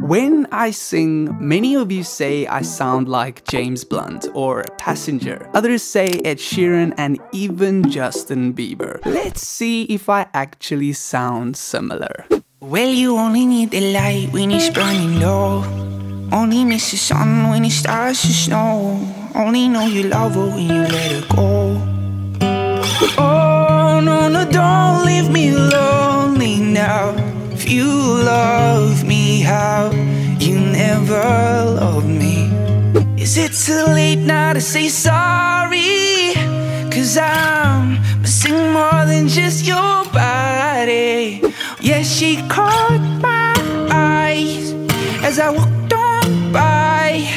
When I sing, many of you say I sound like James Blunt or Passenger. Others say Ed Sheeran and even Justin Bieber. Let's see if I actually sound similar. Well, you only need the light when it's burning low. Only miss the sun when it starts to snow. Only know you love her when you let her go. Oh, no, no, don't leave me lonely now. If you love me, how you never loved me. Is it too late now to say sorry? 'Cause I'm missing more than just your body. Yeah, she caught my eyes as I walked on